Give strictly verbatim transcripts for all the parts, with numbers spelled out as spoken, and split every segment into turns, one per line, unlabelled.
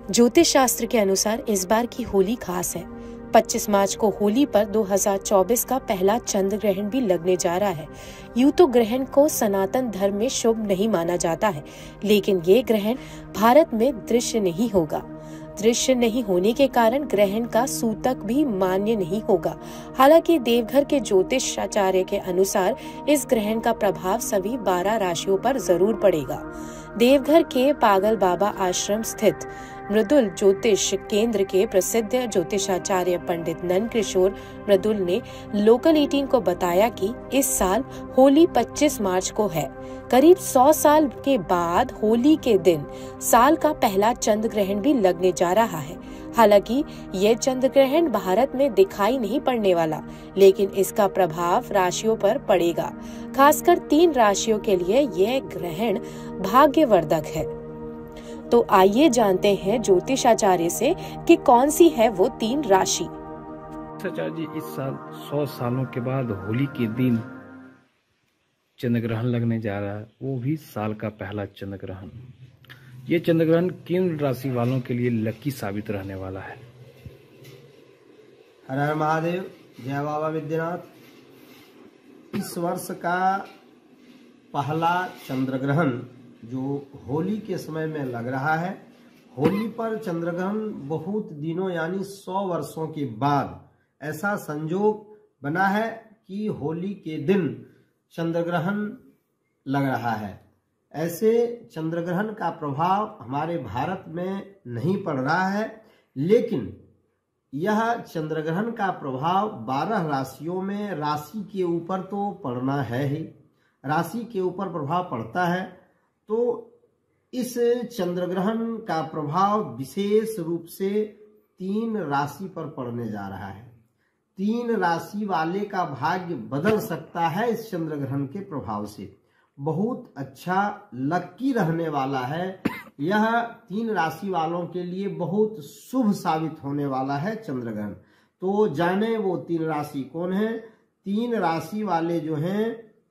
ज्योतिष शास्त्र के अनुसार इस बार की होली खास है। पच्चीस मार्च को होली पर दो हज़ार चौबीस का पहला चंद्र ग्रहण भी लगने जा रहा है। यूं तो ग्रहण को सनातन धर्म में शुभ नहीं माना जाता है, लेकिन ये ग्रहण भारत में दृश्य नहीं होगा। दृश्य नहीं होने के कारण ग्रहण का सूतक भी मान्य नहीं होगा। हालांकि देवघर के ज्योतिषाचार्य के अनुसार इस ग्रहण का प्रभाव सभी बारह राशियों पर जरूर पड़ेगा। देवघर के पागल बाबा आश्रम स्थित मृदुल ज्योतिष केंद्र के प्रसिद्ध ज्योतिषाचार्य पंडित नंद किशोर मृदुल ने लोकल अठारह को बताया कि इस साल होली पच्चीस मार्च को है। करीब सौ साल के बाद होली के दिन साल का पहला चंद्र ग्रहण भी लगने जा रहा है। हालांकि ये चंद्र ग्रहण भारत में दिखाई नहीं पड़ने वाला, लेकिन इसका प्रभाव राशियों पर पड़ेगा। खासकर तीन राशियों के लिए यह ग्रहण भाग्यवर्धक है। तो आइए जानते हैं ज्योतिषाचार्य से कि कौन सी है वो तीन राशि।
आचार्य जी, इस साल सौ सालों के बाद होली के दिन चंद्र ग्रहण लगने जा रहा है, वो भी साल का पहला चंद्र ग्रहण। ये चंद्र ग्रहण किन राशि वालों के लिए लकी साबित रहने वाला है?
हर हर महादेव, जय बाबा विद्यानाथ। इस वर्ष का पहला चंद्र ग्रहण जो होली के समय में लग रहा है, होली पर चंद्र ग्रहण बहुत दिनों यानी सौ वर्षों के बाद ऐसा संयोग बना है कि होली के दिन चंद्र ग्रहण लग रहा है। ऐसे चंद्र ग्रहण का प्रभाव हमारे भारत में नहीं पड़ रहा है, लेकिन यह चंद्र ग्रहण का प्रभाव बारह राशियों में राशि के ऊपर तो पड़ना है ही। राशि के ऊपर प्रभाव पड़ता है, तो इस चंद्र ग्रहण का प्रभाव विशेष रूप से तीन राशि पर पड़ने जा रहा है। तीन राशि वाले का भाग्य बदल सकता है इस चंद्र ग्रहण के प्रभाव से। बहुत अच्छा लक्की रहने वाला है। यह तीन राशि वालों के लिए बहुत शुभ साबित होने वाला है चंद्र ग्रहण। तो जाने वो तीन राशि कौन है। तीन राशि वाले जो हैं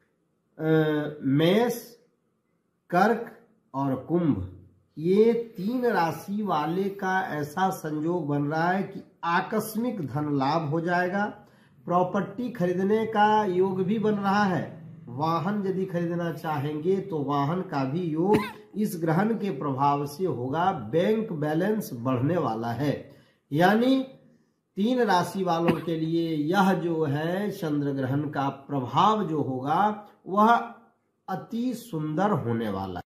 मेष, कर्क और कुंभ, ये तीन राशि वाले का ऐसा संयोग बन रहा है कि आकस्मिक धन लाभ हो जाएगा। प्रॉपर्टी खरीदने का योग भी बन रहा है। वाहन यदि खरीदना चाहेंगे तो वाहन का भी योग इस ग्रहण के प्रभाव से होगा। बैंक बैलेंस बढ़ने वाला है। यानी तीन राशि वालों के लिए यह जो है चंद्र ग्रहण का प्रभाव जो होगा वह अति सुंदर होने वाला है।